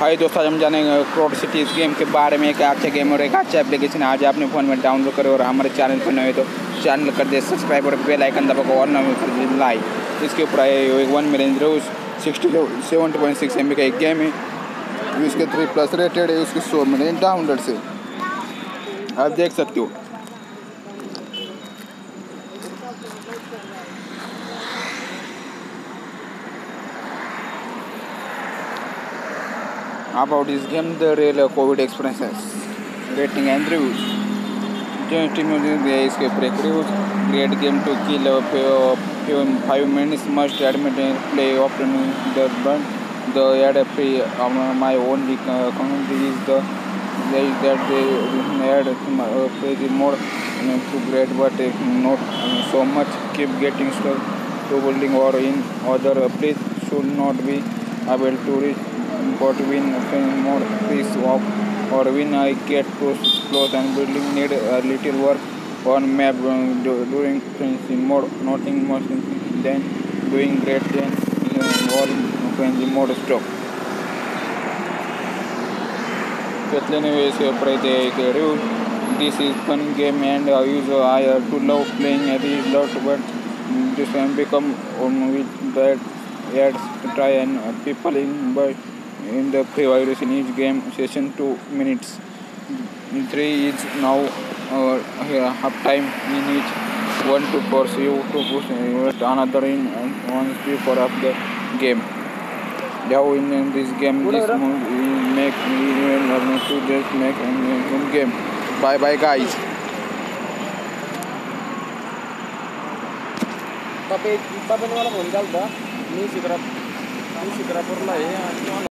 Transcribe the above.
हाय दोस्तों, आज हम जानेंगे क्रोड सिटी इस गेम के बारे में। एक अच्छा गेम और एक अच्छा एप्लीकेशन आज अपने फ़ोन में डाउनलोड करें और हमारे चैनल पर नए तो चैनल कर दे सब्सक्राइब और बेल आइकन दबाकर और नए कर दे लाइक। इसके ऊपर 1 मिलियन व्यूज 70.6 MB का एक गेम है। इसके 3+ रेटेड है। उसके 100 मिलियन डाउनलोड से आप देख सकते हो। About this game, the real COVID experiences, rating and reviews. इसके break reviews, great game to kill a few 5 minutes. Must admit play often the ad free. My only comment is that they add crazy mode to great, but not so much. Keep getting stuck to building or in other place should not be able to reach. But when more piece of or when I get too close and building need a little work on map during frenzy mode, nothing much then doing great then all frenzy mode stop. This is fun game and I to love playing a lot, but this can become with that adds to try and people in the pre-virus in each game session 2 minutes. 3 is now half time in each one to force you to push another in one before of the game. Now in this game this make me learn to just make a game. Bye guys. Tapi ini malah meninggal dah. Ini segera pernah ya.